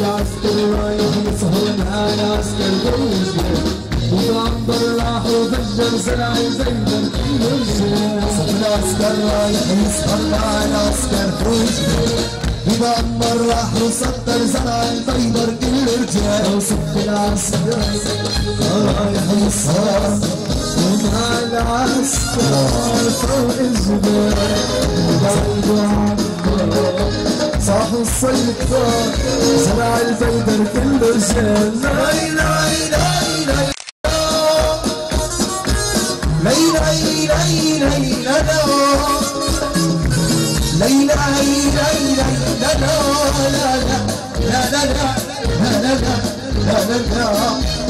العسكر رايح يسهر مع العسكر بالرجال وبعنبر راح وفجر زرع زيدن بالرجال صف العسكر رايح يسهر مع العسكر بالرجال وبعنبر راح وسطر زرع البيضر كل رجال وصف العسكر رايح يسهر مع العسكر فوق الجبال وبعيدوا عنبر صاح الصيد كتار زرع البيدر كل رجال لاي لاي لاي لاي لاي لاي لاي لاي لا لاي لاي لاي لاي لا لا لا لا لا لا لا لا لا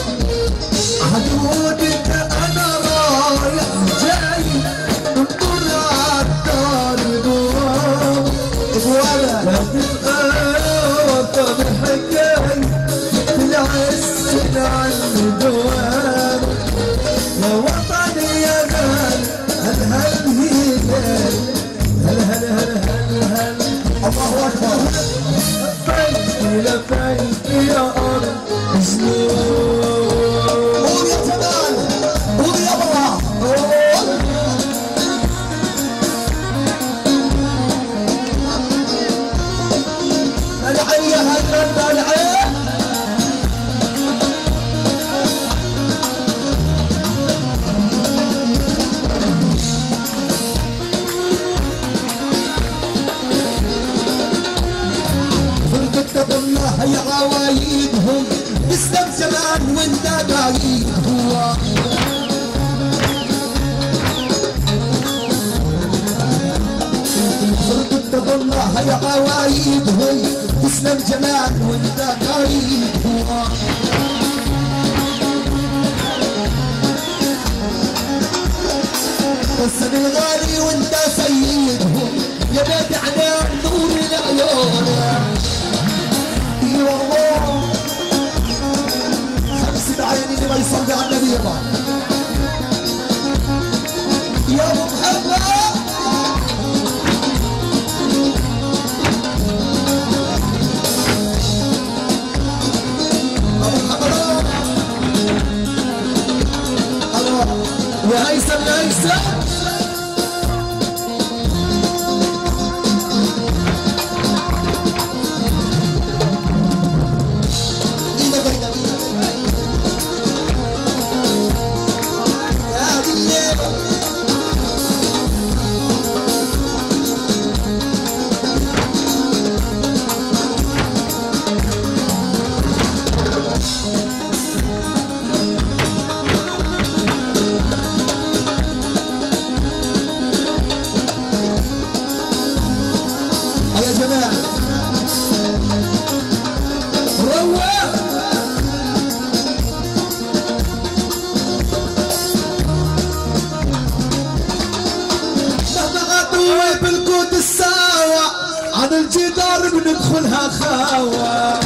حدودك انا رايح جاي انطر عالدار دوام ولا تبقى وطن حكاي تلعسن عن الدوام يا وطن يا غال هل هل هلال هل هل هل هل هل الله اكبر لبيك لبيك يا ارض جنون قول يا جمال قول يا بابا العين يا هلا العين فرقة الله هي عوايدهم اسلم زمان وانت بعيد هو فرقة الله هي عوايدهم تسلم جمال وانت قريب هو قصد الغالي وانت سيدهم يا بيت عليك نور العيون اي والله خمس بعيني اللي ما يصلي على النبي يا ابو محمد وهيثم هيثم بالكود الساوى عن الجدار بندخلها خاوة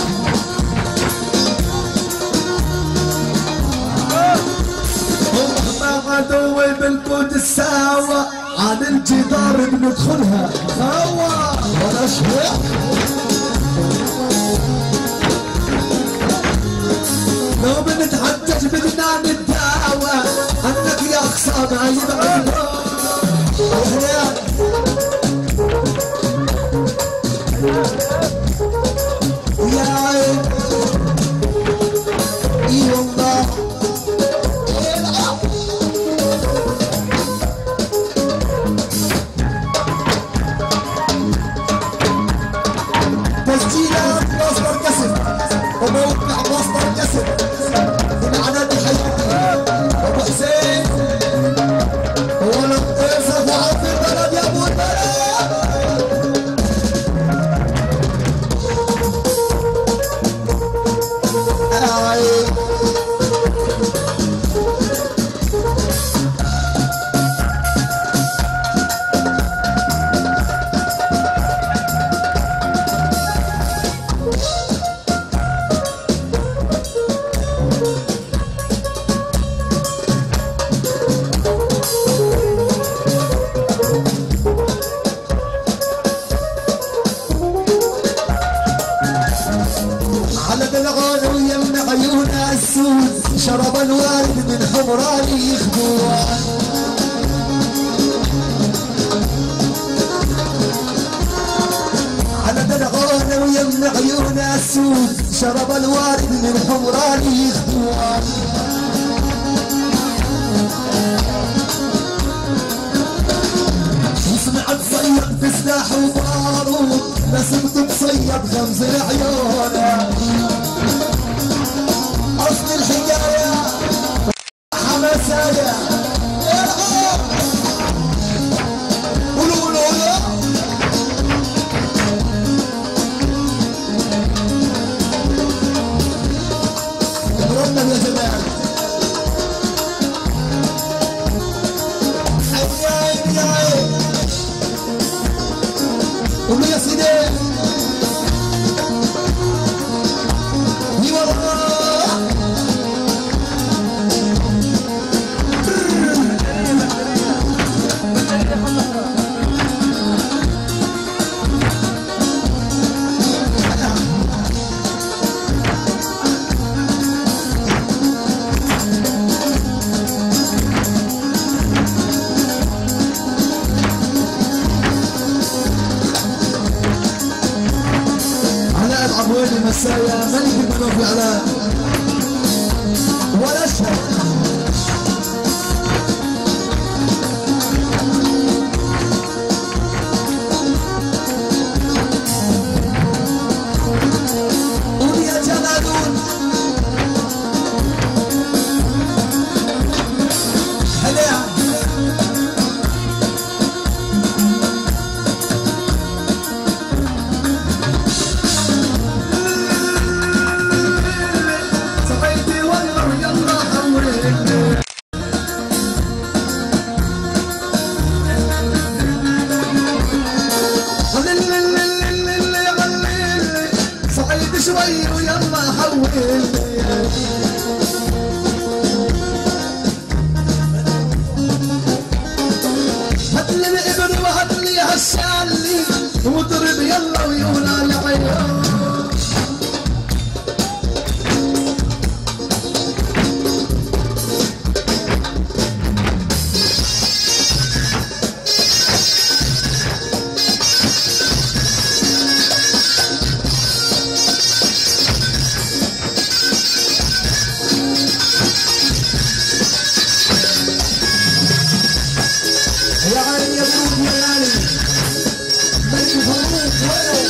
ومهما عدوي بالكود الساوى عن الجدار بندخلها خاوة ولا شوية لو بنتحجج بدنا نتداوى عنك يا خصام عيب يا عين اي والله تسجيلات مصدر كسب وموقع مصدر كسب من عناد حياتي ابو حسين دلغون ويمنع عيونه السود شرب الوارد من حمراني يخدوان على دلغون ويمنع عيونه السود شرب الوارد من حمراني يخدوان وسمعت صيد بسلاح وبارود نسمت بصيد غمز العيون اصل الحكايه حماسايه قولوا قولوا مرنم يا جماعه عيني يا عيني قولوا يا سيدي عبوين المسايا ملك المنوفي علاء ولا شهر قول يا جمالون هلا شوي ويلا حولني هاتلي الابن وهاتلي هالشالي واضرب يلا ويونا العيون يا عيني يا بروك يا غالي ملك فاروق وين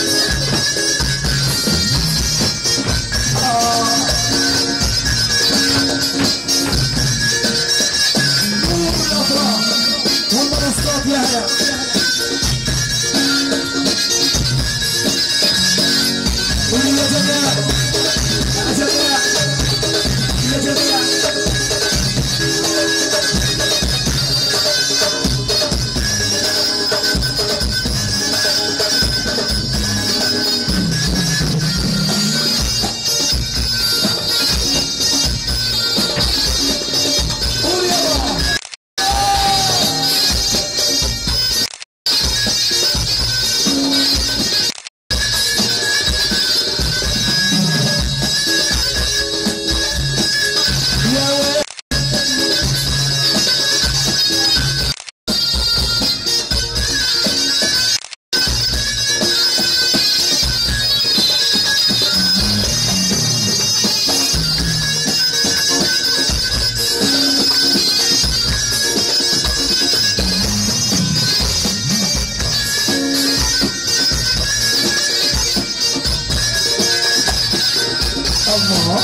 نور الافراح والمنصات يا هلا قولوا يا جماعه يا جماعه يا جماعه الله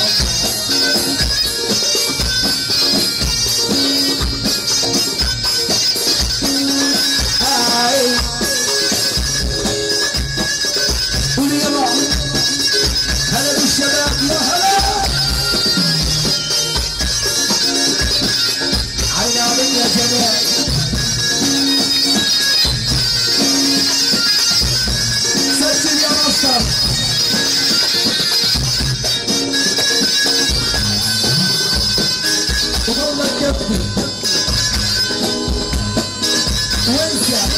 قولي يلا هلا بالشباب يا هلا عينا من يا جماعة سجل يا مصطفى وضل كفي وانسى